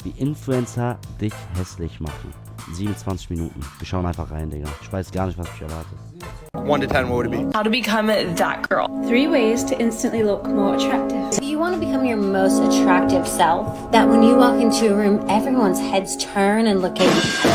wie Influencer dich hässlich machen. 27 Minuten. Wir schauen einfach rein, Digga. Ich weiß gar nicht, was mich erwartet. 1 to 10, what would it be? How to become that girl. 3 ways to instantly look more attractive. If you want to become your most attractive self, that when you walk into a room, everyone's heads turn and look at you.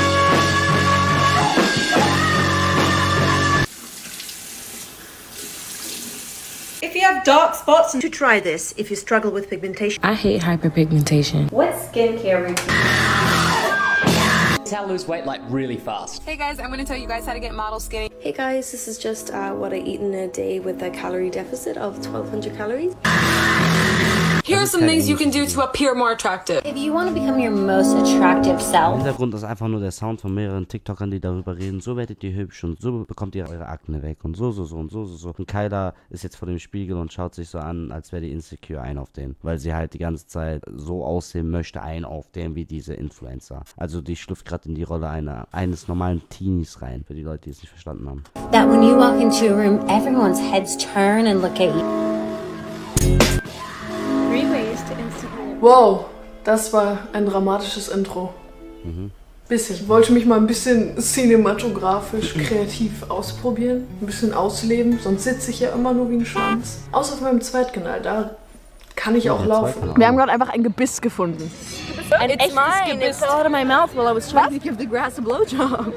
If you have dark spots, to try this if you struggle with pigmentation. I hate hyperpigmentation. What skincare routine? How to lose weight like really fast. Hey guys, I'm going to tell you guys how to get model skinny. Hey guys, this is just what I eat in a day with a calorie deficit of 1200 calories. Here are some things you can do to appear more attractive. If you want to become your most attractive Im self, Hintergrund ist einfach nur der Sound von mehreren TikTokern, die darüber reden. So werdet ihr hübsch und so bekommt ihr eure Akne weg und so und so. Und Kyla ist jetzt vor dem Spiegel und schaut sich so an, als wäre die insecure ein auf den. Weil sie halt die ganze Zeit so aussehen möchte, ein auf den wie diese Influencer. Also die schlüpft gerade in die Rolle eines normalen Teenies rein, für die Leute, die es nicht verstanden haben. that when you walk into a room, everyone's heads turn and look at you. 3 ways to instantly look. Wow, das war ein dramatisches Intro. Bisschen. Ich wollte mich mal ein bisschen cinematografisch kreativ ausprobieren, ein bisschen ausleben, sonst sitze ich ja immer nur wie ein Schwanz. Außer auf meinem Zweitkanal, da kann ich auch laufen. Wir haben gerade einfach ein Gebiss gefunden. And it's mine. It fell out of my mouth while I was trying to give the grass a blowjob.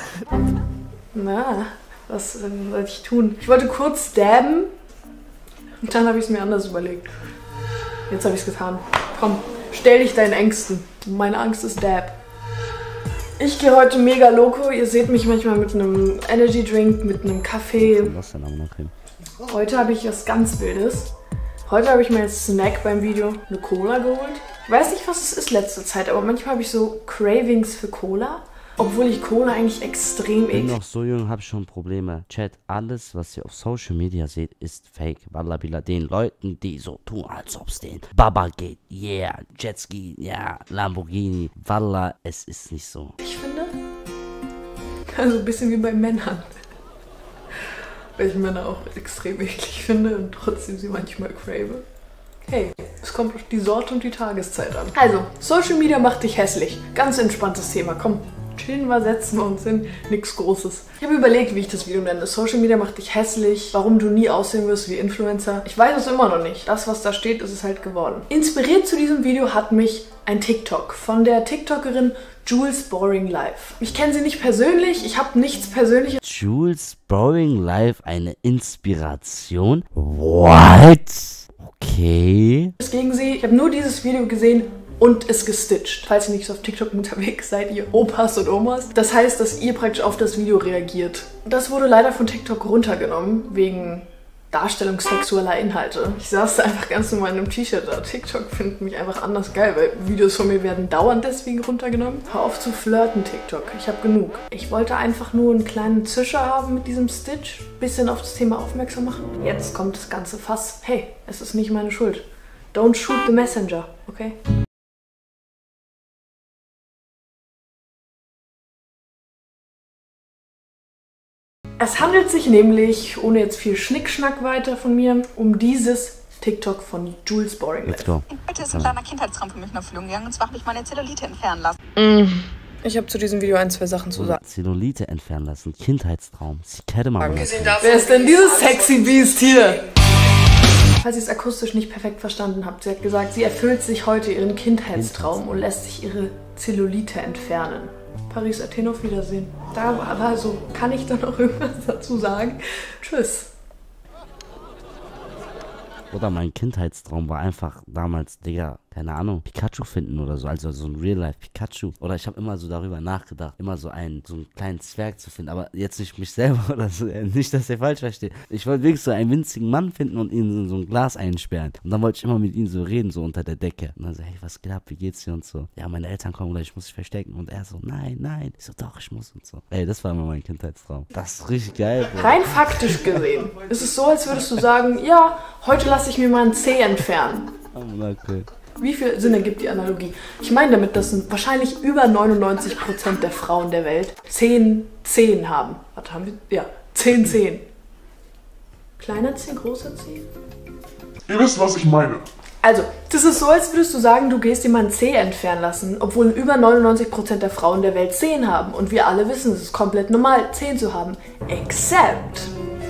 Na, was sollte ich tun? Ich wollte kurz dabben und dann habe ich es mir anders überlegt. Jetzt habe ich es getan. Komm, stell dich deinen Ängsten. Meine Angst ist Dab. Ich gehe heute mega loco. Ihr seht mich manchmal mit einem Energy Drink, mit einem Kaffee. Was denn aber noch hin? Heute habe ich was ganz Wildes. Heute habe ich mir als Snack beim Video eine Cola geholt. Ich weiß nicht, was es ist letzte Zeit, aber manchmal habe ich so Cravings für Cola. Obwohl ich Cola eigentlich extrem Ich bin eklig. noch so jung, habe ich schon Probleme. Chat, alles, was ihr auf Social Media seht, ist fake. Wallabila, den Leuten, die so tun, als ob es den Baba geht. Yeah, Jetski, yeah, Lamborghini. Walla, es ist nicht so. Ich finde, also ein bisschen wie bei Männern. Weil ich Männer auch extrem eklig finde und trotzdem sie manchmal crave. Hey, es kommt auf die Sorte und die Tageszeit an. Also, Social Media macht dich hässlich. Ganz entspanntes Thema. Komm, chillen wir, setzen wir uns hin. Nix Großes. Ich habe überlegt, wie ich das Video nenne. Social Media macht dich hässlich. Warum du nie aussehen wirst wie Influencer. Ich weiß es immer noch nicht. Das, was da steht, ist es halt geworden. Inspiriert zu diesem Video hat mich ein TikTok von der TikTokerin Jules Boring Life. Ich kenne sie nicht persönlich. Ich habe nichts Persönliches. Jules Boring Life, eine Inspiration? What? Okay. Gegen sie. Ich habe nur dieses Video gesehen und es gestitcht. Falls ihr nicht so auf TikTok unterwegs seid, ihr Opas und Omas. Das heißt, dass ihr praktisch auf das Video reagiert. Das wurde leider von TikTok runtergenommen, wegen Darstellung sexueller Inhalte. Ich saß da einfach ganz normal in einem T-Shirt da. TikTok findet mich einfach anders geil, weil Videos von mir werden dauernd deswegen runtergenommen. Hör auf zu flirten, TikTok. Ich habe genug. Ich wollte einfach nur einen kleinen Zischer haben mit diesem Stitch. Bisschen auf das Thema aufmerksam machen. Jetzt kommt das ganze Fass. Hey, es ist nicht meine Schuld. Don't shoot the messenger, okay? Es handelt sich nämlich, ohne jetzt viel Schnickschnack weiter von mir, um dieses TikTok von Jules Boring Let's Life. go. Heute ist ein kleiner Kindheitstraum für mich in Erfüllung gegangen, und zwar habe ich meine Zellulite entfernen lassen. Ich habe zu diesem Video ein, zwei Sachen zu sagen. Zellulite entfernen lassen. Kindheitstraum. Sie kennt man. Wer ist denn dieses sexy Beast hier? Falls ihr es akustisch nicht perfekt verstanden habt, sie hat gesagt, sie erfüllt sich heute ihren Kindheitstraum und lässt sich ihre Zellulite entfernen. Paris, Athen, auf Wiedersehen. Da war so, kann ich da noch irgendwas dazu sagen? Tschüss. Oder mein Kindheitstraum war einfach damals, Digga, keine Ahnung, Pikachu finden oder so, also so ein Real-Life Pikachu. Oder ich habe immer so darüber nachgedacht, immer so einen kleinen Zwerg zu finden, aber jetzt nicht mich selber oder so, nicht, dass ihr falsch versteht. Ich wollte wirklich so einen winzigen Mann finden und ihn in so ein Glas einsperren. Und dann wollte ich immer mit ihm so reden, so unter der Decke. Und dann so, hey, was geht ab, wie geht's dir und so. Ja, meine Eltern kommen gleich, ich muss mich verstecken. Und er so, nein, nein. Ich so, doch, ich muss und so. Ey, das war immer mein Kindheitstraum. Das ist richtig geil, Bro. Rein faktisch gesehen ist es so, als würdest du sagen, ja, heute lasse ich mir mal ein Zeh entfernen. Okay. Wie viel Sinn ergibt die Analogie? Ich meine damit, dass wahrscheinlich über 99% der Frauen der Welt 10 Zehen haben. Was haben wir? Ja, 10 Zehen. Kleiner Zeh, großer Zeh? Ihr wisst, was ich meine. Also, das ist so, als würdest du sagen, du gehst dir mal ein Zeh entfernen lassen, obwohl über 99% der Frauen der Welt Zehen haben. Und wir alle wissen, es ist komplett normal, Zehen zu haben. Except,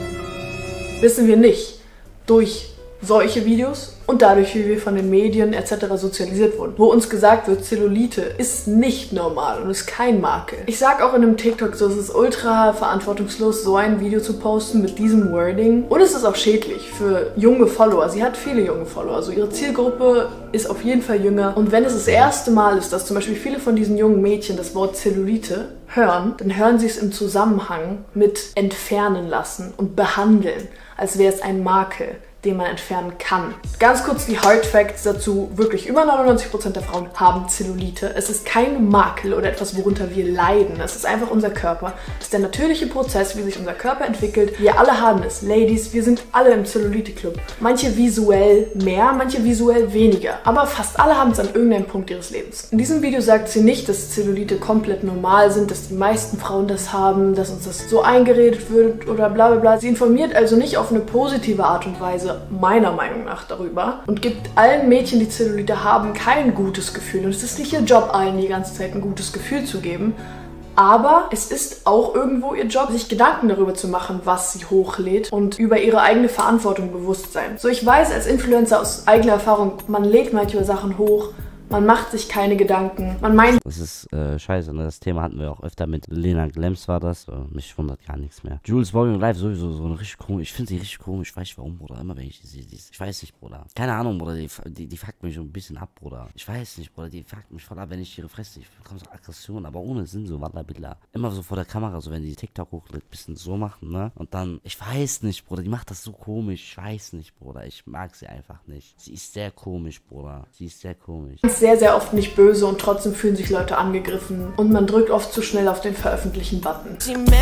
wissen wir nicht, durch solche Videos und dadurch, wie wir von den Medien etc. sozialisiert wurden, wo uns gesagt wird, Zellulite ist nicht normal und ist kein Makel. Ich sag auch in einem TikTok so, es ist ultra verantwortungslos, so ein Video zu posten mit diesem Wording. Und es ist auch schädlich für junge Follower. Sie hat viele junge Follower, also ihre Zielgruppe ist auf jeden Fall jünger. Und wenn es das erste Mal ist, dass zum Beispiel viele von diesen jungen Mädchen das Wort Zellulite hören, dann hören sie es im Zusammenhang mit entfernen lassen und behandeln, als wäre es ein Makel, den man entfernen kann. Ganz kurz die Hard Facts dazu. Wirklich über 99% der Frauen haben Zellulite. Es ist kein Makel oder etwas, worunter wir leiden. Es ist einfach unser Körper. Es ist der natürliche Prozess, wie sich unser Körper entwickelt. Wir alle haben es. Ladies, wir sind alle im Zellulite-Club. Manche visuell mehr, manche visuell weniger. Aber fast alle haben es an irgendeinem Punkt ihres Lebens. In diesem Video sagt sie nicht, dass Zellulite komplett normal sind, dass die meisten Frauen das haben, dass uns das so eingeredet wird oder bla bla bla. Sie informiert also nicht auf eine positive Art und Weise, meiner Meinung nach, darüber und gibt allen Mädchen, die Zellulite haben, kein gutes Gefühl. Und es ist nicht ihr Job, allen die ganze Zeit ein gutes Gefühl zu geben. Aber es ist auch irgendwo ihr Job, sich Gedanken darüber zu machen, was sie hochlädt und über ihre eigene Verantwortung bewusst sein. So, ich weiß als Influencer aus eigener Erfahrung, man lädt manchmal Sachen hoch, man macht sich keine Gedanken. Man meint... Das ist scheiße, ne? Das Thema hatten wir auch öfter mit Lena Glems war das. Mich wundert gar nichts mehr. Jules Volume Live sowieso so eine richtig komisch. Ich finde sie richtig komisch. Ich weiß nicht warum, Bruder. Immer wenn ich sie sehe. Ich weiß nicht, Bruder. Keine Ahnung, Bruder. Die fuckt mich so ein bisschen ab, Bruder. Ich weiß nicht, Bruder. Die fuckt mich voll ab, wenn ich ihre Fresse. Ich bekomme so Aggression, aber ohne Sinn, so Wallah. Immer so vor der Kamera, so wenn die TikTok hochlädt, bisschen so machen, ne? Und dann, ich weiß nicht, Bruder. Die macht das so komisch. Ich weiß nicht, Bruder. Ich mag sie einfach nicht. Sie ist sehr komisch, Bruder. Sie ist sehr komisch. Sehr, sehr oft nicht böse und trotzdem fühlen sich Leute angegriffen und man drückt oft zu schnell auf den Veröffentlichen-Button.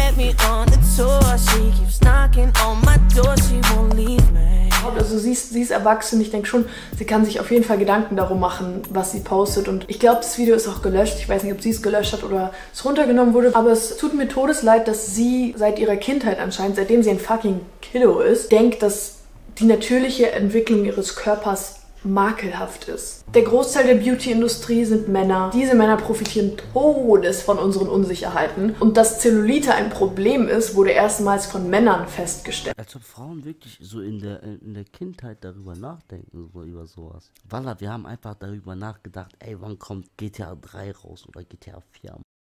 Also sie ist erwachsen, ich denke schon, sie kann sich auf jeden Fall Gedanken darum machen, was sie postet und ich glaube, das Video ist auch gelöscht. Ich weiß nicht, ob sie es gelöscht hat oder es runtergenommen wurde, aber es tut mir todesleid, dass sie seit ihrer Kindheit anscheinend, seitdem sie ein fucking Kiddo ist, denkt, dass die natürliche Entwicklung ihres Körpers makelhaft ist. Der Großteil der Beauty-Industrie sind Männer. Diese Männer profitieren todes von unseren Unsicherheiten. Und dass Zellulite ein Problem ist, wurde erstmals von Männern festgestellt. Als ob Frauen wirklich so in der Kindheit darüber nachdenken, so über sowas. Wallah, wir haben einfach darüber nachgedacht, ey, wann kommt GTA 3 raus oder GTA 4?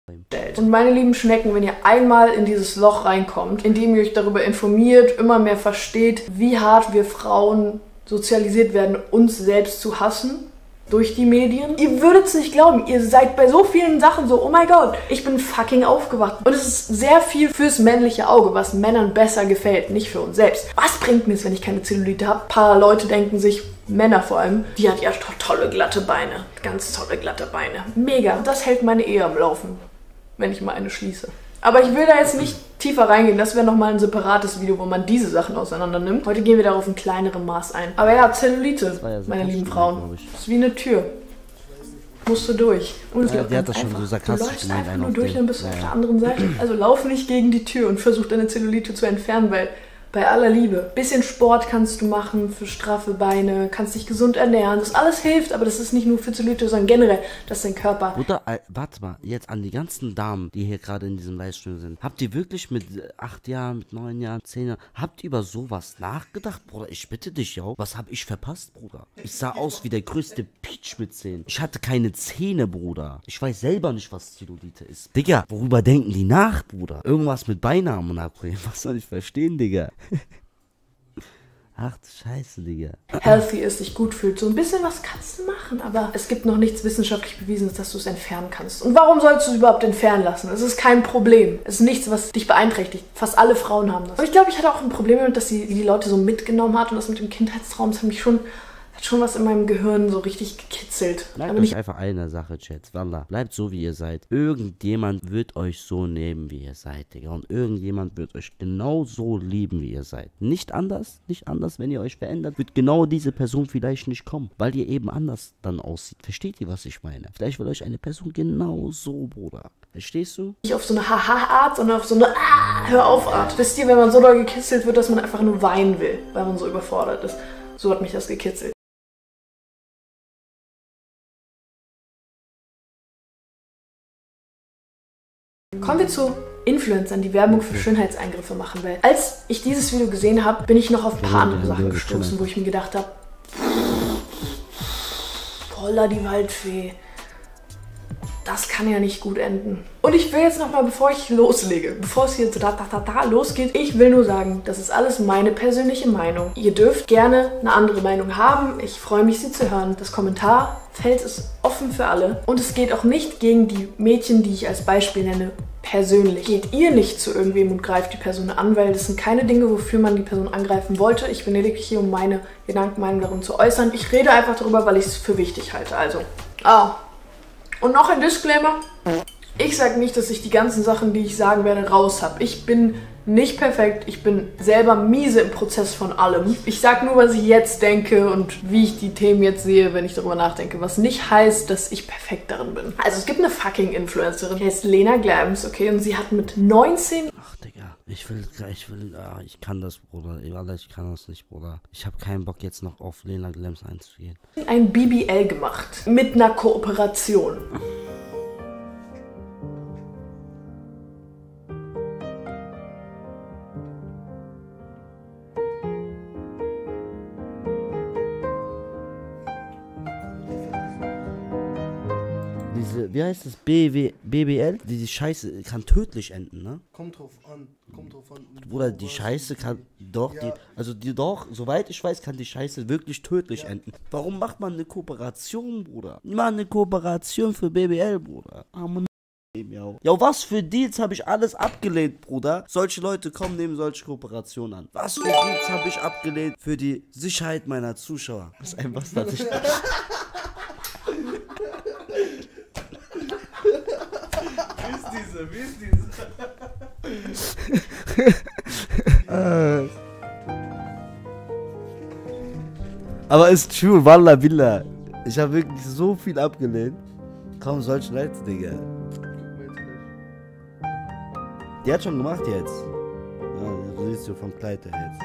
Und meine lieben Schnecken, wenn ihr einmal in dieses Loch reinkommt, indem ihr euch darüber informiert, immer mehr versteht, wie hart wir Frauen sozialisiert werden, uns selbst zu hassen durch die Medien. Ihr würdet es nicht glauben, ihr seid bei so vielen Sachen so, oh mein Gott, ich bin fucking aufgewacht. Und es ist sehr viel fürs männliche Auge, was Männern besser gefällt, nicht für uns selbst. Was bringt mir es, wenn ich keine Zellulite habe? Ein paar Leute denken sich, Männer vor allem, die hat ja tolle glatte Beine, ganz tolle glatte Beine. Mega. Und das hält meine Ehe am Laufen, wenn ich mal eine schließe. Aber ich will da jetzt nicht tiefer reingehen. Das wäre nochmal ein separates Video, wo man diese Sachen auseinander nimmt. Heute gehen wir darauf in kleinerem Maß ein. Aber ja, Zellulite, ja meine lieben Frauen. Das ist wie eine Tür. Musst du durch. Und ja, die hat das schon so sarkastisch gemeint. Du läufst einfach nur durch, dann bist du auf der anderen Seite. Also lauf nicht gegen die Tür und versuch deine Zellulite zu entfernen, weil bei aller Liebe, bisschen Sport kannst du machen für straffe Beine, kannst dich gesund ernähren, das alles hilft, aber das ist nicht nur für Zellulite, sondern generell, das ist dein Körper. Bruder, warte mal, jetzt an die ganzen Damen, die hier gerade in diesem Livestream sind. Habt ihr wirklich mit 8 Jahren, mit 9 Jahren, 10 Jahren, habt ihr über sowas nachgedacht? Bruder, ich bitte dich, ja. Was hab ich verpasst, Bruder? Ich sah aus wie der größte Peach mit Zähnen. Ich hatte keine Zähne, Bruder. Ich weiß selber nicht, was Zellulite ist. Digga, worüber denken die nach, Bruder? Irgendwas mit Beinamen abbringen. Was soll ich verstehen, Digga? Ach du Scheiße, Digga. Healthy ist, sich gut fühlt. So ein bisschen was kannst du machen, aber es gibt noch nichts wissenschaftlich Bewiesenes, dass du es entfernen kannst. Und warum sollst du es überhaupt entfernen lassen? Es ist kein Problem. Es ist nichts, was dich beeinträchtigt. Fast alle Frauen haben das. Und ich glaube, ich hatte auch ein Problem damit, dass sie die Leute so mitgenommen hat und das mit dem Kindheitstraum, das hat mich schon was in meinem Gehirn so richtig gekitzelt. Bleibt euch einfach eine Sache, Chat. Wallah, bleibt so, wie ihr seid. Irgendjemand wird euch so nehmen, wie ihr seid, Digga. Und irgendjemand wird euch genau so lieben, wie ihr seid. Nicht anders, wenn ihr euch verändert, wird genau diese Person vielleicht nicht kommen. Weil ihr eben anders dann aussieht. Versteht ihr, was ich meine? Vielleicht will euch eine Person genau so, Bruder. Verstehst du? Nicht auf so eine Haha-Art, sondern auf so eine Hör-auf-Art. Wisst ihr, wenn man so doll gekitzelt wird, dass man einfach nur weinen will, weil man so überfordert ist. So hat mich das gekitzelt. Kommen wir zu Influencern, die Werbung für Schönheitseingriffe machen. Weil als ich dieses Video gesehen habe, bin ich noch auf ein paar andere Sachen gestoßen, wo ich mir gedacht habe, Holla die Waldfee. Das kann ja nicht gut enden. Und ich will jetzt nochmal, bevor ich loslege, bevor es hier so losgeht, ich will nur sagen, das ist alles meine persönliche Meinung. Ihr dürft gerne eine andere Meinung haben. Ich freue mich, sie zu hören. Das Kommentarfeld ist offen für alle. Und es geht auch nicht gegen die Mädchen, die ich als Beispiel nenne, persönlich. Geht ihr nicht zu irgendwem und greift die Person an, weil das sind keine Dinge, wofür man die Person angreifen wollte. Ich bin lediglich hier, um meine Gedanken, Meinung darum zu äußern. Ich rede einfach darüber, weil ich es für wichtig halte. Also, und noch ein Disclaimer. Ich sage nicht, dass ich die ganzen Sachen, die ich sagen werde, raus habe. Ich bin nicht perfekt. Ich bin selber miese im Prozess von allem. Ich sage nur, was ich jetzt denke und wie ich die Themen jetzt sehe, wenn ich darüber nachdenke. Was nicht heißt, dass ich perfekt darin bin. Also es gibt eine fucking Influencerin, die heißt Lena Glams, okay? Und sie hat mit 19... Ach, Digga. Ich kann das, Bruder. Ich kann das nicht, Bruder. Ich habe keinen Bock, jetzt noch auf Lena Glams einzugehen. Ein BBL gemacht. Mit einer Kooperation. Wie heißt das? BBL? Die Scheiße kann tödlich enden, ne? Kommt drauf an. Bruder, die Scheiße kann doch, ja. Soweit ich weiß, kann die Scheiße wirklich tödlich enden. Warum macht man eine Kooperation, Bruder? Mach eine Kooperation für BBL, Bruder. Ja, was für Deals habe ich alles abgelehnt, Bruder? Solche Leute kommen neben solche Kooperationen an. Was für Deals habe ich abgelehnt für die Sicherheit meiner Zuschauer? Das ist ein Bastard. Wie ist diese? Aber ist true, Wallah Billah. Ich habe wirklich so viel abgelehnt. Kaum solche Leute, Digga. Die hat schon gemacht jetzt. Ja, du siehst du vom Kleid her jetzt.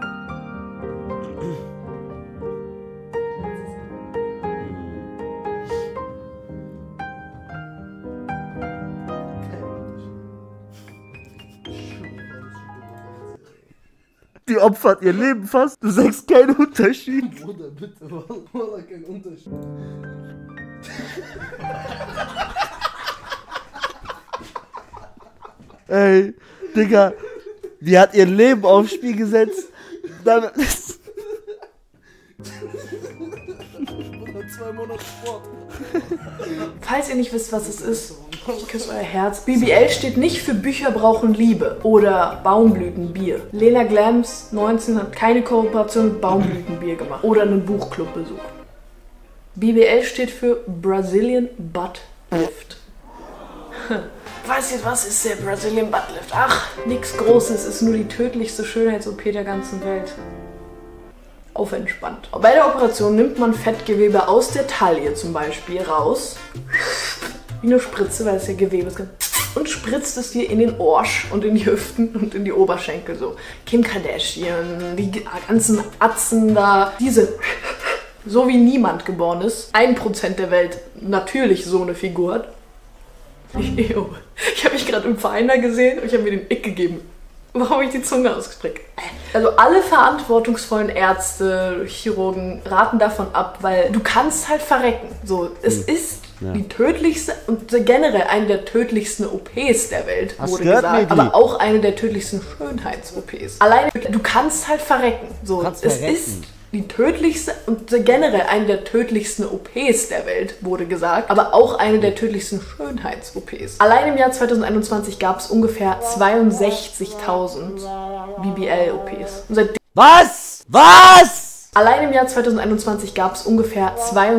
Die opfert ihr Leben fast. Du sagst keinen Unterschied. Bruder, bitte, Wallah, kein Unterschied. Ey, Digga, die hat ihr Leben aufs Spiel gesetzt. Dann 2 Monate Sport. Falls ihr nicht wisst, was es ist, küsst euer Herz. BBL steht nicht für Bücher brauchen Liebe oder Baumblütenbier. Lena Glams 19 hat keine Kooperation mit Baumblütenbier gemacht oder einen Buchclubbesuch. BBL steht für Brazilian Butt Lift. Weißt ihr, was ist der Brazilian Butt Lift? Ach, nichts Großes, ist nur die tödlichste Schönheits-OP der ganzen Welt. Auf entspannt. Bei der Operation nimmt man Fettgewebe aus der Taille zum Beispiel raus, wie eine Spritze, weil es ja Gewebe ist, und spritzt es dir in den Arsch und in die Hüften und in die Oberschenkel so. Kim Kardashian, die ganzen Atzen da, diese, so wie niemand geboren ist, 1% der Welt natürlich so eine Figur hat. Ich habe mich gerade im Vereiner gesehen und ich habe mir den Ick gegeben. Warum habe ich die Zunge ausgestreckt? Also alle verantwortungsvollen Ärzte, Chirurgen raten davon ab, weil du kannst halt verrecken. So, es ist die tödlichste und generell eine der tödlichsten OPs der Welt, wurde gesagt. Aber auch eine der tödlichsten Schönheits-OPs. Alleine, du kannst halt verrecken. So, es ist die tödlichste und generell eine der tödlichsten OPs der Welt, wurde gesagt, aber auch eine der tödlichsten Schönheits-OPs. Allein im Jahr 2021 gab es ungefähr 62.000 BBL-OPs. Was? Allein im Jahr 2021 gab es ungefähr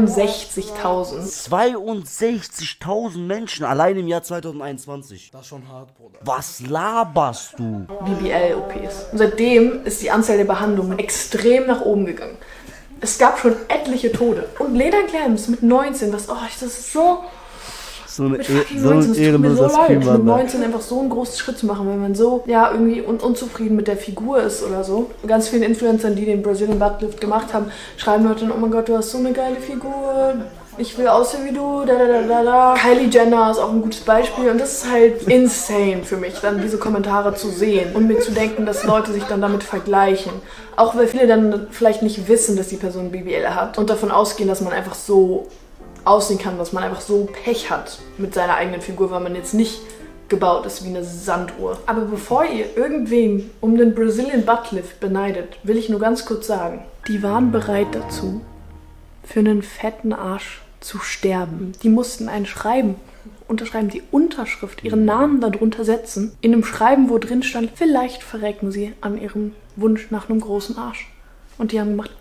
62.000. 62.000 Menschen allein im Jahr 2021. Das ist schon hart, Bruder. Was laberst du? BBL-OPs. Und seitdem ist die Anzahl der Behandlungen extrem nach oben gegangen. Es gab schon etliche Tode. Und Lena Glams mit 19, das ist so... So eine mit fucking 19, es tut mir so leid, mit 19 einfach so einen großen Schritt zu machen, wenn man so, irgendwie unzufrieden mit der Figur ist oder so. Ganz vielen Influencern, die den Brazilian Butt Lift gemacht haben, schreiben Leute dann, oh mein Gott, du hast so eine geile Figur, ich will aussehen wie du, da. Kylie Jenner ist auch ein gutes Beispiel und das ist halt insane für mich, dann diese Kommentare zu sehen und mir zu denken, dass Leute sich dann damit vergleichen. Auch weil viele dann vielleicht nicht wissen, dass die Person BBL hat und davon ausgehen, dass man einfach so aussehen kann, dass man einfach so Pech hat mit seiner eigenen Figur, weil man jetzt nicht gebaut ist wie eine Sanduhr. Aber bevor ihr irgendwen um den Brazilian Buttlift beneidet, will ich nur ganz kurz sagen, die waren bereit dazu, für einen fetten Arsch zu sterben. Die mussten ein Schreiben unterschreiben, die Unterschrift, ihren Namen darunter setzen, in einem Schreiben, wo drin stand, vielleicht verrecken sie an ihrem Wunsch nach einem großen Arsch. Und die haben gemacht,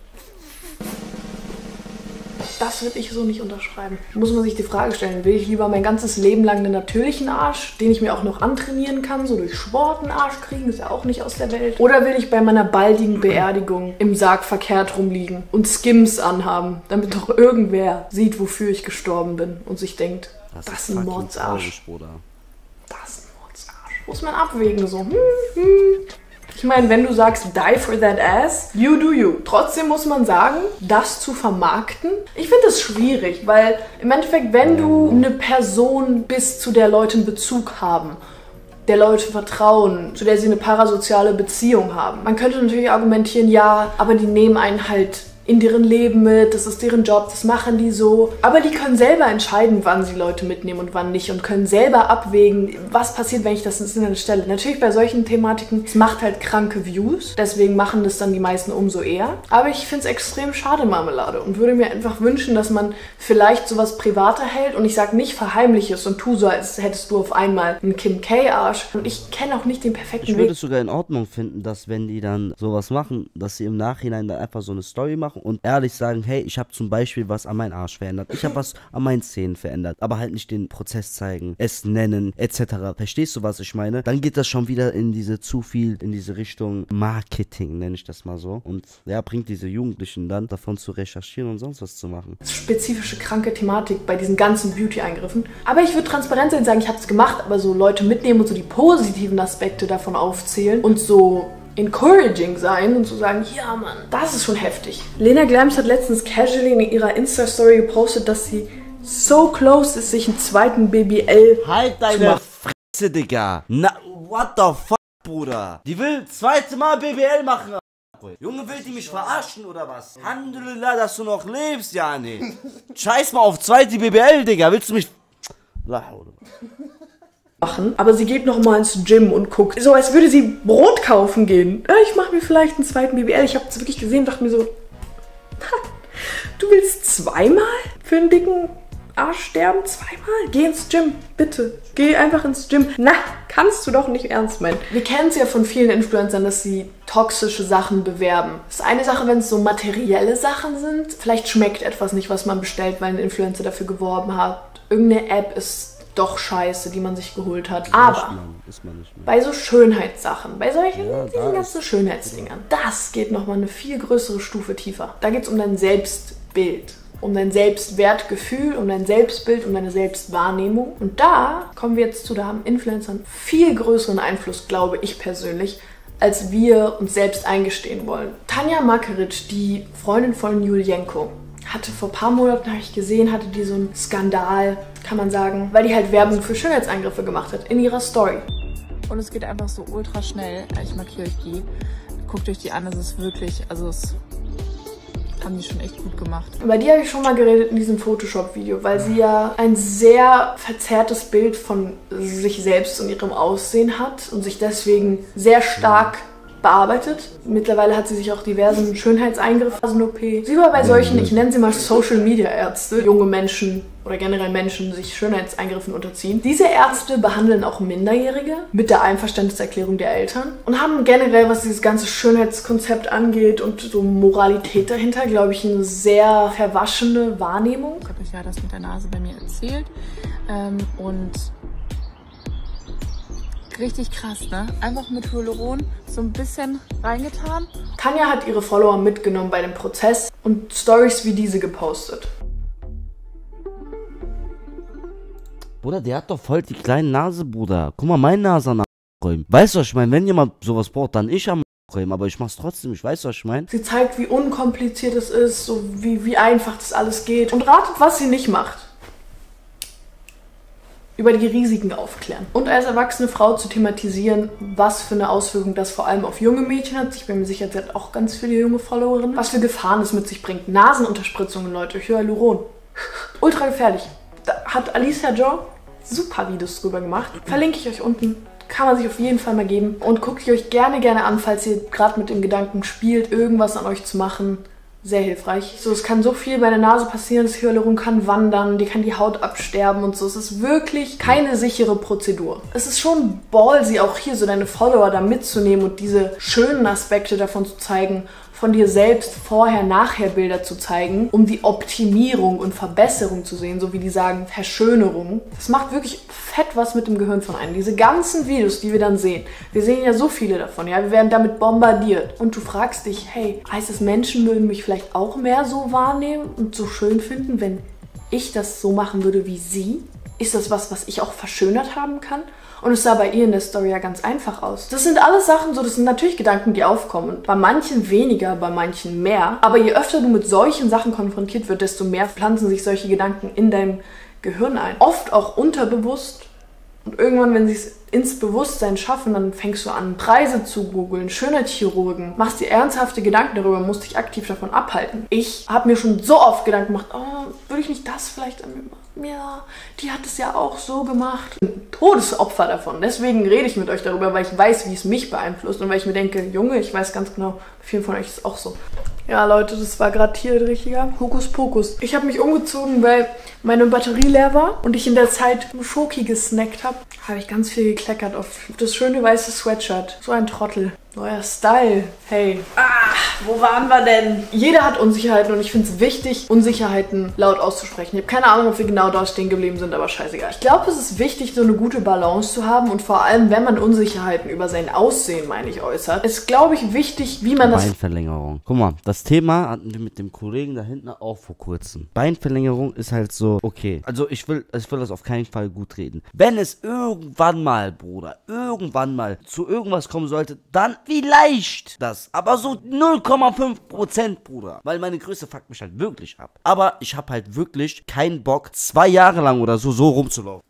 das würde ich so nicht unterschreiben. Muss man sich die Frage stellen, will ich lieber mein ganzes Leben lang einen natürlichen Arsch, den ich mir auch noch antrainieren kann, so durch Sport einen Arsch kriegen, ist ja auch nicht aus der Welt. Oder will ich bei meiner baldigen Beerdigung im Sarg verkehrt rumliegen und Skims anhaben, damit doch irgendwer sieht, wofür ich gestorben bin und sich denkt, das ist ein Mordsarsch. Das ist ein Mordsarsch. Muss man abwägen, so. Ich meine, wenn du sagst, die for that ass, you do you. Trotzdem muss man sagen, das zu vermarkten, ich finde das schwierig, weil im Endeffekt, wenn du eine Person bist, zu der Leute einen Bezug haben, der Leute vertrauen, zu der sie eine parasoziale Beziehung haben, man könnte natürlich argumentieren, ja, aber die nehmen einen halt in deren Leben mit, das ist deren Job, das machen die so. Aber die können selber entscheiden, wann sie Leute mitnehmen und wann nicht und können selber abwägen, was passiert, wenn ich das ins Internet stelle. Natürlich bei solchen Thematiken, es macht halt kranke Views, deswegen machen das dann die meisten umso eher. Aber ich finde es extrem schade, Marmelade, und würde mir einfach wünschen, dass man vielleicht sowas privater hält und ich sage nicht verheimliches und tu so, als hättest du auf einmal einen Kim K-Arsch. Und ich kenne auch nicht den perfekten Weg. Ich würde es sogar in Ordnung finden, dass wenn die dann sowas machen, dass sie im Nachhinein dann einfach so eine Story machen und ehrlich sagen, hey, ich habe zum Beispiel was an meinen Arsch verändert, ich habe was an meinen Zähnen verändert, aber halt nicht den Prozess zeigen, es nennen, etc. Verstehst du, was ich meine? Dann geht das schon wieder in diese in diese Richtung Marketing, nenne ich das mal so. Und ja, bringt diese Jugendlichen dann davon zu recherchieren und sonst was zu machen. Spezifische kranke Thematik bei diesen ganzen Beauty-Eingriffen. Aber ich würde transparent sein und sagen, ich habe es gemacht, aber so Leute mitnehmen und so die positiven Aspekte davon aufzählen und so encouraging sein und zu sagen, ja Mann, das ist schon heftig. Lena Glamz hat letztens casually in ihrer Insta-Story gepostet, dass sie so close ist, sich einen zweiten BBL Halt deine Fresse, Digga. Na, what the fuck, Bruder? Die will zweite Mal BBL machen. Junge, will die mich verarschen oder was? Alhamdulillah, dass du noch lebst, Jani. Scheiß mal auf zweite BBL, Digga. Willst du mich... machen, aber sie geht noch mal ins Gym und guckt, so als würde sie Brot kaufen gehen. Ich mache mir vielleicht einen zweiten BBL. Ich habe es wirklich gesehen und dachte mir so, du willst zweimal für einen dicken Arsch sterben? Zweimal? Geh ins Gym, bitte. Geh einfach ins Gym. Na, kannst du doch nicht ernst meinen. Wir kennen es ja von vielen Influencern, dass sie toxische Sachen bewerben. Das ist eine Sache, wenn es so materielle Sachen sind. Vielleicht schmeckt etwas nicht, was man bestellt, weil ein Influencer dafür geworben hat. Irgendeine App ist doch scheiße, die man sich geholt hat. Aber bei so Schönheitssachen, bei solchen diesen ganzen Schönheitsdingern, das geht nochmal eine viel größere Stufe tiefer. Da geht es um dein Selbstbild, um dein Selbstwertgefühl, um dein Selbstbild, um deine Selbstwahrnehmung. Und da kommen wir jetzt zu, da haben Influencer einen viel größeren Einfluss, glaube ich persönlich, als wir uns selbst eingestehen wollen. Tanja Makaric, die Freundin von Julienko, hatte vor ein paar Monaten, habe ich gesehen, hatte die so einen Skandal, kann man sagen, weil die halt Werbung für Schönheitseingriffe gemacht hat in ihrer Story. Und es geht einfach so ultra schnell. Ich markiere euch die. Guckt euch die an, es ist wirklich, also es haben die schon echt gut gemacht. Über die habe ich schon mal geredet in diesem Photoshop-Video, weil sie ja ein sehr verzerrtes Bild von sich selbst und ihrem Aussehen hat und sich deswegen sehr stark bearbeitet. Mittlerweile hat sie sich auch diversen Schönheitseingriffen, OP. Sie war bei solchen, ich nenne sie mal Social-Media-Ärzte, junge Menschen oder generell Menschen, die sich Schönheitseingriffen unterziehen. Diese Ärzte behandeln auch Minderjährige mit der Einverständniserklärung der Eltern und haben generell, was dieses ganze Schönheitskonzept angeht und so Moralität dahinter, glaube ich, eine sehr verwaschene Wahrnehmung. Ich habe euch ja das mit der Nase bei mir erzählt und richtig krass, ne? Einfach mit Hyaluron so ein bisschen reingetan. Tanja hat ihre Follower mitgenommen bei dem Prozess und Stories wie diese gepostet. Bruder, der hat doch voll die kleine Nase, Bruder. Guck mal, meine Nase an räumen. Weißt du, was ich meine? Wenn jemand sowas braucht, dann ich am Creme, aber ich mach's trotzdem, ich weiß, was ich meine. Sie zeigt, wie unkompliziert es ist, so wie einfach das alles geht. Und ratet, was sie nicht macht. Über die Risiken aufklären. Und als erwachsene Frau zu thematisieren, was für eine Auswirkung das vor allem auf junge Mädchen hat. Ich bin mir sicher, sie hat auch ganz viele junge Followerinnen. Was für Gefahren es mit sich bringt. Nasenunterspritzungen, Leute, Hyaluron. Ultra gefährlich. Da hat Alicia Joe super Videos drüber gemacht. Verlinke ich euch unten. Kann man sich auf jeden Fall mal geben. Und guckt ihr euch gerne an, falls ihr gerade mit dem Gedanken spielt, irgendwas an euch zu machen. Sehr hilfreich. So, es kann so viel bei der Nase passieren, das Hyaluron kann wandern, die kann die Haut absterben und so. Es ist wirklich keine sichere Prozedur. Es ist schon ballsy, auch hier so deine Follower da mitzunehmen und diese schönen Aspekte davon zu zeigen, von dir selbst Vorher-Nachher-Bilder zu zeigen, um die Optimierung und Verbesserung zu sehen, so wie die sagen, Verschönerung. Das macht wirklich fett was mit dem Gehirn von einem. Diese ganzen Videos, die wir dann sehen, wir sehen ja so viele davon, ja, wir werden damit bombardiert. Und du fragst dich, hey, heißt es, Menschen würden mich vielleicht auch mehr so wahrnehmen und so schön finden, wenn ich das so machen würde wie sie? Ist das was ich auch verschönert haben kann? Und es sah bei ihr in der Story ja ganz einfach aus. Das sind alles Sachen, das sind natürlich Gedanken, die aufkommen. Bei manchen weniger, bei manchen mehr. Aber je öfter du mit solchen Sachen konfrontiert wirst, desto mehr pflanzen sich solche Gedanken in deinem Gehirn ein. Oft auch unterbewusst. Und irgendwann, wenn sie es ins Bewusstsein schaffen, dann fängst du an, Preise zu googeln, Schönheitschirurgen, machst dir ernsthafte Gedanken darüber, musst dich aktiv davon abhalten. Ich habe mir schon so oft Gedanken gemacht, oh, würde ich nicht das vielleicht an mir machen? Ja, die hat es ja auch so gemacht. Ein Todesopfer davon. Deswegen rede ich mit euch darüber, weil ich weiß, wie es mich beeinflusst und weil ich mir denke, Junge, ich weiß ganz genau, bei vielen von euch ist es auch so. Ja, Leute, das war gerade hier ein richtiger Hokuspokus. Ich habe mich umgezogen, weil meine Batterie leer war und ich in der Zeit Schoki gesnackt habe. Habe ich ganz viel gekleckert auf das schöne weiße Sweatshirt. So ein Trottel. Neuer Style. Hey. Wo waren wir denn? Jeder hat Unsicherheiten und ich finde es wichtig, Unsicherheiten laut auszusprechen. Ich habe keine Ahnung, ob wir genau dort stehen geblieben sind, aber scheißegal. Ich glaube, es ist wichtig, so eine gute Balance zu haben und vor allem, wenn man Unsicherheiten über sein Aussehen, meine ich, äußert, ist, glaube ich, wichtig, wie man das... Beinverlängerung. Guck mal, das Thema hatten wir mit dem Kollegen da hinten auch vor kurzem. Beinverlängerung ist halt so, okay. Also ich will das auf keinen Fall gut reden. Wenn es irgendwann mal, Bruder, zu irgendwas kommen sollte, dann vielleicht das. Aber so 0,5%, Bruder. Weil meine Größe fuckt mich halt wirklich ab. Aber ich habe halt wirklich keinen Bock, 2 Jahre lang oder so rumzulaufen.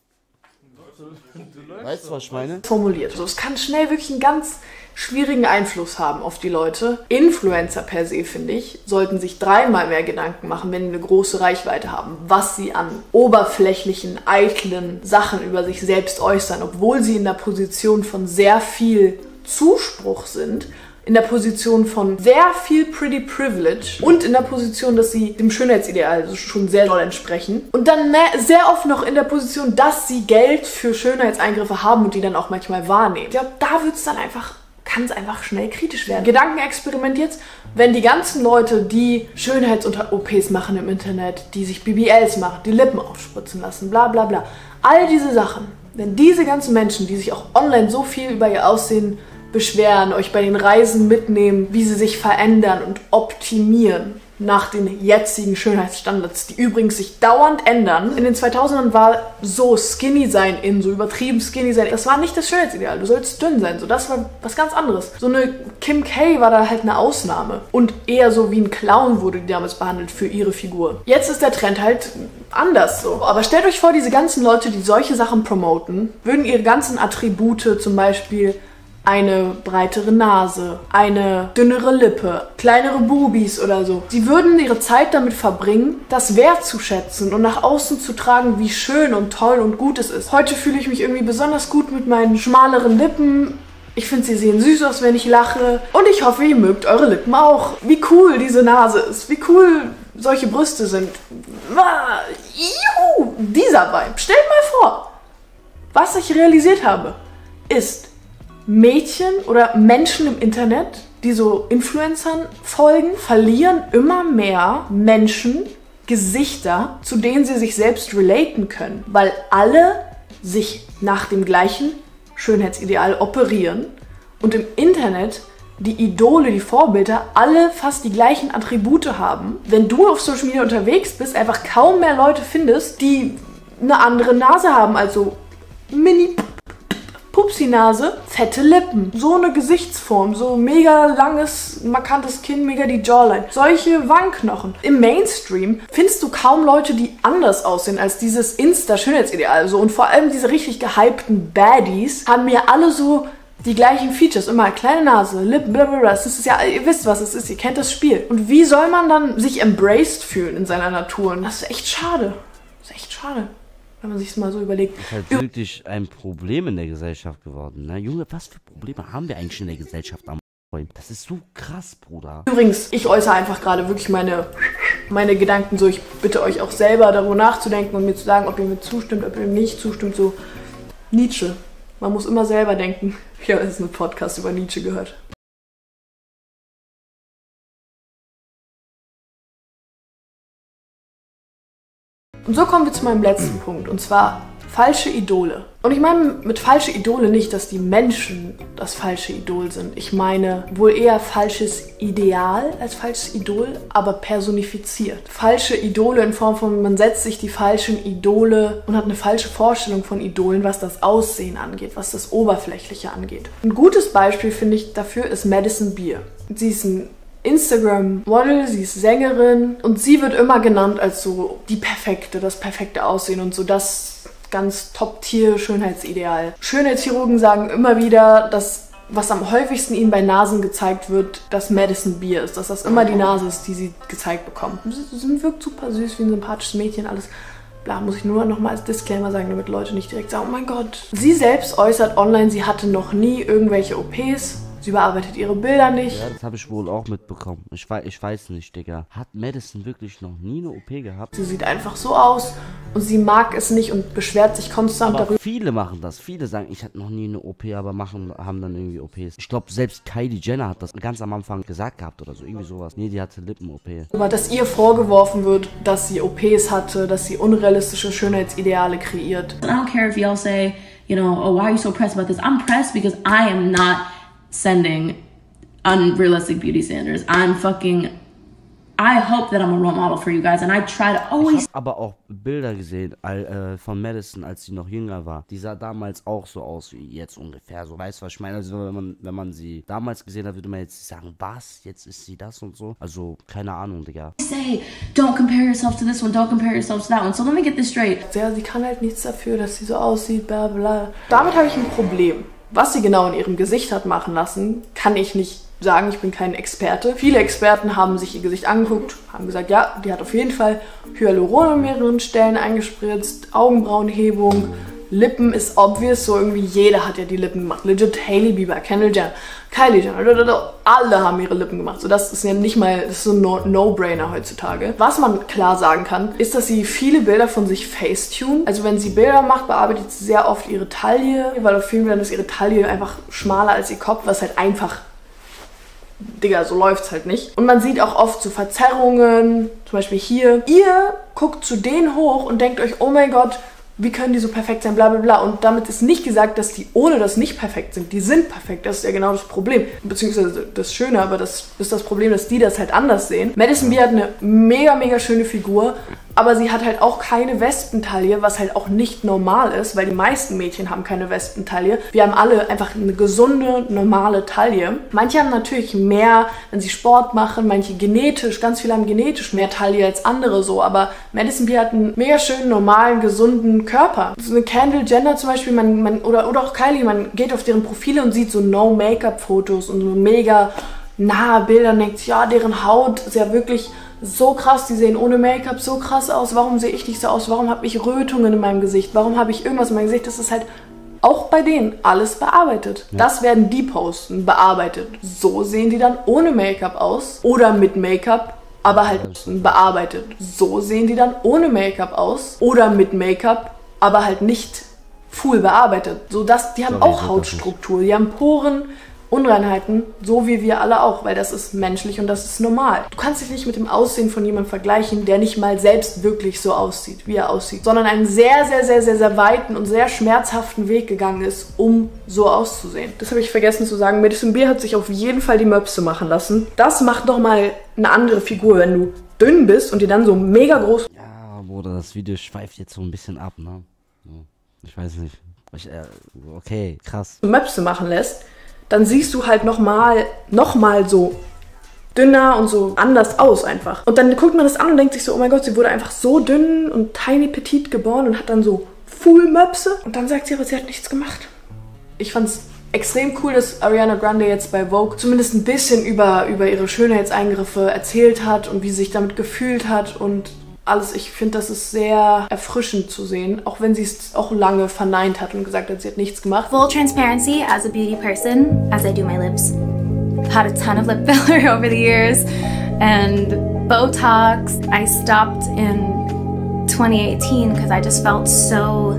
Weißt du, was ich meine? Formuliert. Also es kann schnell wirklich einen ganz schwierigen Einfluss haben auf die Leute. Influencer per se, finde ich, sollten sich 3-mal mehr Gedanken machen, wenn sie eine große Reichweite haben, was sie an oberflächlichen, eitlen Sachen über sich selbst äußern, obwohl sie in der Position von sehr viel Zuspruch sind, in der Position von sehr viel Pretty Privilege und in der Position, dass sie dem Schönheitsideal also schon sehr doll entsprechen und dann sehr oft noch in der Position, dass sie Geld für Schönheitseingriffe haben und die dann auch manchmal wahrnehmen. Ich glaube, da wird es dann kann es einfach schnell kritisch werden. Gedankenexperiment jetzt, wenn die ganzen Leute, die Schönheits-OPs machen im Internet, die sich BBLs machen, die Lippen aufspritzen lassen, bla bla bla, all diese Sachen, wenn diese ganzen Menschen, die sich auch online so viel über ihr Aussehen beschweren, euch bei den Reisen mitnehmen, wie sie sich verändern und optimieren nach den jetzigen Schönheitsstandards, die übrigens sich dauernd ändern. In den 2000ern war so Skinny sein so übertrieben Skinny sein. Das war nicht das Schönheitsideal. Du sollst dünn sein. So, das war was ganz anderes. So eine Kim K war da halt eine Ausnahme. Und eher so wie ein Clown wurde die damals behandelt für ihre Figur. Jetzt ist der Trend halt anders so. Aber stellt euch vor, diese ganzen Leute, die solche Sachen promoten, würden ihre ganzen Attribute, zum Beispiel eine breitere Nase, eine dünnere Lippe, kleinere Bubis oder so. Sie würden ihre Zeit damit verbringen, das wertzuschätzen und nach außen zu tragen, wie schön und toll und gut es ist. Heute fühle ich mich irgendwie besonders gut mit meinen schmaleren Lippen. Ich finde, sie sehen süß aus, wenn ich lache. Und ich hoffe, ihr mögt eure Lippen auch. Wie cool diese Nase ist, wie cool solche Brüste sind. Juhu, dieser Vibe. Stellt mal vor, was ich realisiert habe, ist, Mädchen oder Menschen im Internet, die so Influencern folgen, verlieren immer mehr Menschen Gesichter, zu denen sie sich selbst relaten können, weil alle sich nach dem gleichen Schönheitsideal operieren und im Internet die Idole, die Vorbilder, alle fast die gleichen Attribute haben. Wenn du auf Social Media unterwegs bist, einfach kaum mehr Leute findest, die eine andere Nase haben, also Mini-Pups Pupsi-Nase, fette Lippen. So eine Gesichtsform, so mega langes, markantes Kinn, mega die Jawline. Solche Wangenknochen. Im Mainstream findest du kaum Leute, die anders aussehen als dieses Insta-Schönheitsideal. So. Und vor allem diese richtig gehypten Baddies haben mir alle so die gleichen Features. Immer kleine Nase, Lippen, blablabla. Das ist ja, ihr wisst, was es ist. Ihr kennt das Spiel. Und wie soll man dann sich embraced fühlen in seiner Natur? Und das ist echt schade. Das ist echt schade, wenn man sich das mal so überlegt. Das ist halt wirklich ein Problem in der Gesellschaft geworden. Ne? Junge, was für Probleme haben wir eigentlich in der Gesellschaft am Freund? Das ist so krass, Bruder. Übrigens, ich äußere einfach gerade wirklich meine Gedanken so. Ich bitte euch auch selber darüber nachzudenken und mir zu sagen, ob ihr mir zustimmt, ob ihr mir nicht zustimmt. So Nietzsche. Man muss immer selber denken. Ich habe jetzt einen Podcast über Nietzsche gehört. Und so kommen wir zu meinem letzten Punkt, und zwar falsche Idole. Und ich meine mit falsche Idole nicht, dass die Menschen das falsche Idol sind. Ich meine wohl eher falsches Ideal als falsches Idol, aber personifiziert. Falsche Idole in Form von, man setzt sich die falschen Idole und hat eine falsche Vorstellung von Idolen, was das Aussehen angeht, was das Oberflächliche angeht. Ein gutes Beispiel, finde ich, dafür ist Madison Beer. Sie ist ein Instagram-Model, sie ist Sängerin und sie wird immer genannt als so die perfekte, das perfekte Aussehen und so das ganz Top-Tier-Schönheitsideal. Schönheitschirurgen sagen immer wieder, dass was am häufigsten ihnen bei Nasen gezeigt wird, dass Madison Beer ist, dass das immer die Nase ist, die sie gezeigt bekommen. Sie wirkt super süß, wie ein sympathisches Mädchen, alles bla, muss ich nur noch mal als Disclaimer sagen, damit Leute nicht direkt sagen, oh mein Gott. Sie selbst äußert online, sie hatte noch nie irgendwelche OPs. Sie überarbeitet ihre Bilder nicht. Ja, das habe ich wohl auch mitbekommen. Ich weiß nicht, Digga. Hat Madison wirklich noch nie eine OP gehabt? Sie sieht einfach so aus und sie mag es nicht und beschwert sich konstant darüber. Viele machen das. Viele sagen, ich hatte noch nie eine OP, aber haben dann irgendwie OPs. Ich glaube, selbst Kylie Jenner hat das ganz am Anfang gesagt gehabt oder so. Irgendwie sowas. Nee, die hatte Lippen-OP. Aber dass ihr vorgeworfen wird, dass sie OPs hatte, dass sie unrealistische Schönheitsideale kreiert. I don't care if y'all say, you know, oh, why are you so pressed about this? I'm pressed because I am not sending unrealistic beauty standards. I hope that I'm a role model for you guys and I try to always... Ich habe aber auch Bilder gesehen von Madison, als sie noch jünger war. Die sah damals auch so aus wie jetzt ungefähr. So, weißt du, was ich meine? Also wenn man sie damals gesehen hat, würde man jetzt sagen, was? Jetzt ist sie das und so. Also, keine Ahnung, Digga. Say, don't compare yourself to this one, don't compare yourself to that one. So let me get this straight. Ja, sie kann halt nichts dafür, dass sie so aussieht, bla bla. Damit habe ich ein Problem. Was sie genau in ihrem Gesicht hat machen lassen, kann ich nicht sagen. Ich bin kein Experte. Viele Experten haben sich ihr Gesicht angeguckt, haben gesagt, ja, die hat auf jeden Fall Hyaluron an mehreren Stellen eingespritzt, Augenbrauenhebung, Lippen ist obvious, so irgendwie jeder hat ja die Lippen gemacht. Legit Hailey Bieber, Kendall Jenner, Kylie Jenner, alle haben ihre Lippen gemacht. So, das ist ja nicht mal, das ist so ein No-Brainer heutzutage. Was man klar sagen kann, ist, dass sie viele Bilder von sich facetune. Also wenn sie Bilder macht, bearbeitet sie sehr oft ihre Taille, weil auf vielen Bildern ist ihre Taille einfach schmaler als ihr Kopf, was halt einfach, Digga, so läuft's halt nicht. Und man sieht auch oft so Verzerrungen, zum Beispiel hier. Ihr guckt zu denen hoch und denkt euch, oh mein Gott, wie können die so perfekt sein, bla bla bla. Und damit ist nicht gesagt, dass die ohne das nicht perfekt sind. Die sind perfekt, das ist ja genau das Problem. Beziehungsweise das Schöne, aber das ist das Problem, dass die das halt anders sehen. Madison Beer hat eine mega, mega schöne Figur, aber sie hat halt auch keine Wespentaille, was halt auch nicht normal ist, weil die meisten Mädchen haben keine Wespentaille. Wir haben alle einfach eine gesunde, normale Taille. Manche haben natürlich mehr, wenn sie Sport machen, manche genetisch, ganz viele haben genetisch mehr Taille als andere so, aber Madison Beer hat einen mega schönen, normalen, gesunden Körper. So eine Kendall Jenner zum Beispiel, oder auch Kylie, man geht auf deren Profile und sieht so No-Make-up-Fotos und so mega nahe Bilder und denkt sich, ja, deren Haut ist ja wirklich so krass, die sehen ohne Make-up so krass aus, warum sehe ich nicht so aus, warum habe ich Rötungen in meinem Gesicht, warum habe ich irgendwas in meinem Gesicht, das ist halt auch bei denen alles bearbeitet. Ja. Das werden die posten, bearbeitet. So sehen die dann ohne Make-up aus oder mit Make-up, aber halt bearbeitet. So sehen die dann ohne Make-up aus oder mit Make-up, aber halt nicht full bearbeitet. So dass die haben auch Hautstruktur, die haben Poren, Unreinheiten, so wie wir alle auch, weil das ist menschlich und das ist normal. Du kannst dich nicht mit dem Aussehen von jemandem vergleichen, der nicht mal selbst wirklich so aussieht, wie er aussieht, sondern einen sehr, sehr, sehr, sehr, sehr weiten und sehr schmerzhaften Weg gegangen ist, um so auszusehen. Das habe ich vergessen zu sagen. Madison Beer hat sich auf jeden Fall die Möpse machen lassen. Das macht nochmal eine andere Figur, wenn du dünn bist und die dann so mega groß... Ja, Bruder, das Video schweift jetzt so ein bisschen ab, ne? Ich weiß nicht. Okay, krass. Möpse machen lässt, dann siehst du halt nochmal so dünner und so anders aus einfach. Und dann guckt man das an und denkt sich so, oh mein Gott, sie wurde einfach so dünn und tiny petit geboren und hat dann so Full Möpse. Und dann sagt sie aber, sie hat nichts gemacht. Ich fand's extrem cool, dass Ariana Grande jetzt bei Vogue zumindest ein bisschen über ihre Schönheitseingriffe erzählt hat und wie sie sich damit gefühlt hat und alles. Ich finde, das ist sehr erfrischend zu sehen, auch wenn sie es auch lange verneint hat und gesagt hat, sie hat nichts gemacht. Full transparency, as a beauty person, as I do my lips. I've had a ton of lip filler over the years and Botox. I stopped in 2018 because I just felt so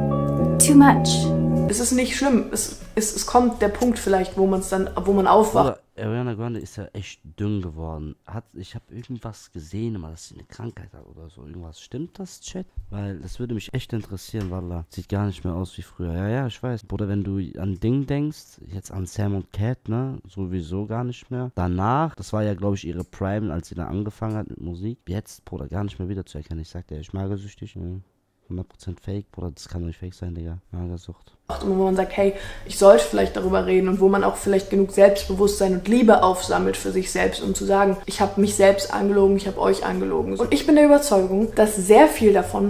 too much. Es ist nicht schlimm. Es kommt der Punkt vielleicht, wo man aufwacht. Ariana Grande ist ja echt dünn geworden. Ich habe irgendwas gesehen, dass sie eine Krankheit hat oder so. Irgendwas. Stimmt das, Chat? Weil das würde mich echt interessieren, Wallah. Sieht gar nicht mehr aus wie früher. Ja, ich weiß. Bruder, wenn du an Ding denkst, jetzt an Sam und Cat, ne? Sowieso gar nicht mehr. Danach, das war ja, glaube ich, ihre Prime, als sie da angefangen hat mit Musik. Jetzt, Bruder, gar nicht mehr wiederzuerkennen. Ich sagte, ich magersüchtig. 100% Fake, Bruder, das kann doch nicht fake sein, Digga. Magersucht. Und wo man sagt, hey, ich sollte vielleicht darüber reden und wo man auch vielleicht genug Selbstbewusstsein und Liebe aufsammelt für sich selbst, um zu sagen, ich habe mich selbst angelogen, ich habe euch angelogen. Und ich bin der Überzeugung, dass sehr viel davon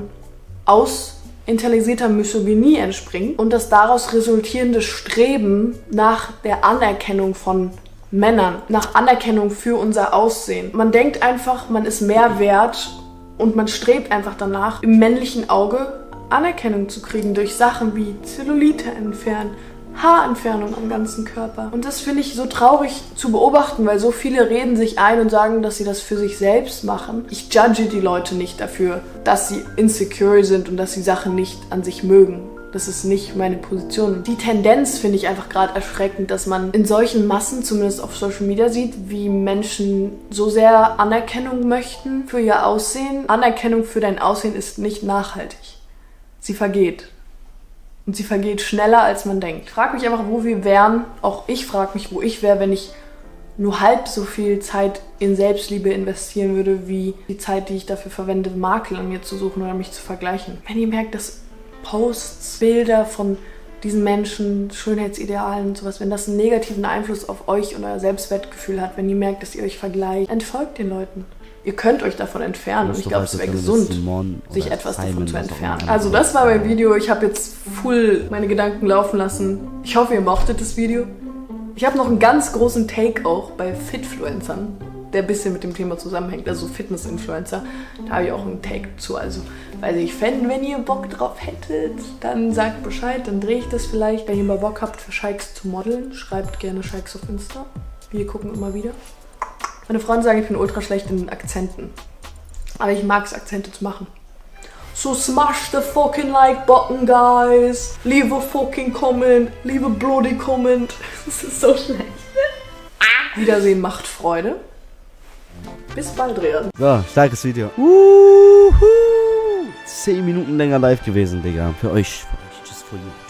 aus internalisierter Misogynie entspringt und das daraus resultierende Streben nach der Anerkennung von Männern, nach Anerkennung für unser Aussehen. Man denkt einfach, man ist mehr wert und man strebt einfach danach, im männlichen Auge Anerkennung zu kriegen durch Sachen wie Zellulite entfernen, Haarentfernung am ganzen Körper. Und das finde ich so traurig zu beobachten, weil so viele reden sich ein und sagen, dass sie das für sich selbst machen. Ich judge die Leute nicht dafür, dass sie insecure sind und dass sie Sachen nicht an sich mögen. Das ist nicht meine Position. Die Tendenz finde ich einfach gerade erschreckend, dass man in solchen Massen, zumindest auf Social Media, sieht, wie Menschen so sehr Anerkennung möchten für ihr Aussehen. Anerkennung für dein Aussehen ist nicht nachhaltig. Sie vergeht. Und sie vergeht schneller, als man denkt. Ich frage mich einfach, wo wir wären. Auch ich frage mich, wo ich wäre, wenn ich nur halb so viel Zeit in Selbstliebe investieren würde, wie die Zeit, die ich dafür verwende, Makel an mir zu suchen oder mich zu vergleichen. Wenn ihr merkt, dass Posts, Bilder von diesen Menschen, Schönheitsidealen und sowas, wenn das einen negativen Einfluss auf euch und euer Selbstwertgefühl hat, wenn ihr merkt, dass ihr euch vergleicht, entfolgt den Leuten. Ihr könnt euch davon entfernen und ich glaube, es wäre gesund, sich etwas davon zu entfernen. Also das war mein Video. Ich habe jetzt full meine Gedanken laufen lassen. Ich hoffe, ihr mochtet das Video. Ich habe noch einen ganz großen Take auch bei Fitfluencern, der ein bisschen mit dem Thema zusammenhängt, also Fitness-Influencer. Da habe ich auch einen Take zu. Also, weiß ich, wenn ihr Bock drauf hättet, dann sagt Bescheid, dann drehe ich das vielleicht. Wenn ihr mal Bock habt, für Shikes zu modeln, schreibt gerne Shikes auf Insta. Wir gucken immer wieder. Meine Freunde sagen, ich bin ultra schlecht in Akzenten. Aber ich mag es, Akzente zu machen. So smash the fucking like button, guys. Leave a fucking comment. Leave a bloody comment. Das ist so schlecht. Wiedersehen macht Freude. Bis bald, Rehan. So, starkes Video. 10 Minuten länger live gewesen, Digga. Für euch. Just for you.